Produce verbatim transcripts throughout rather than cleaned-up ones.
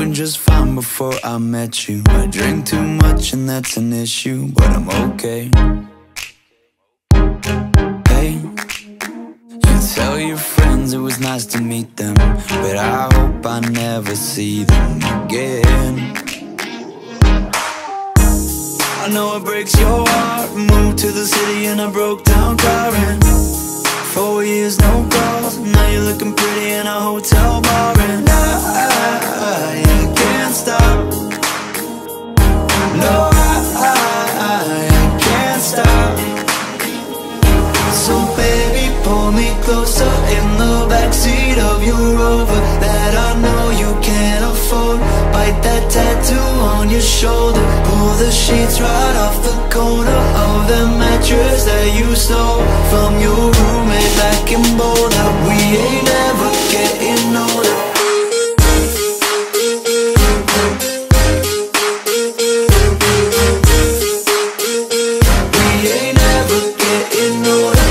doing just fine before I met you. I drink too much and that's an issue, but I'm okay. Hey, you tell your friends it was nice to meet them, but I hope I never see them again. I know it breaks your heart. Moved to the city in a broke down car, and four years no calls. Now you're looking pretty in a hotel bar, and I, I, I can't stop. No, I, I, I can't stop. So baby, pull me closer in the backseat of your Rover that I know you can't afford. Bite that tattoo on your shoulder. Pull the sheets right off the corner of the mattress that you stole from your roommate back in Boulder. We ain't ever getting older. We ain't ever getting older.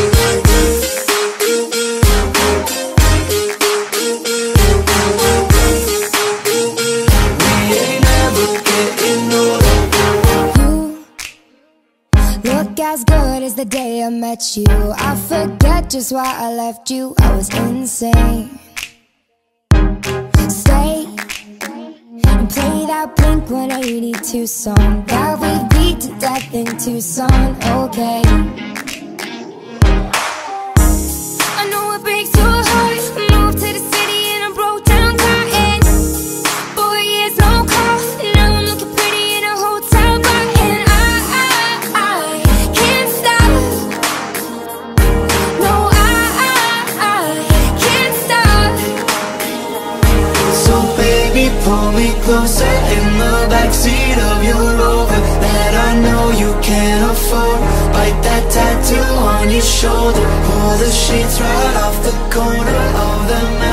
Look as good as the day I met you. I forget just why I left you. I was insane. Stay and play that Blink one eighty-two song that we beat to death in Tucson. Okay, I know it breaks your heart. Moved to the city in a broke down car, and four years no call. Now I'm looking pretty in a hotel bar, and I, I, I can't stop. No, I, I, I can't stop. So baby, pull me closer in the backseat of your Rover that I know you can't afford. Bite that tattoo on your shoulder. Pull the sheets right off the corner of the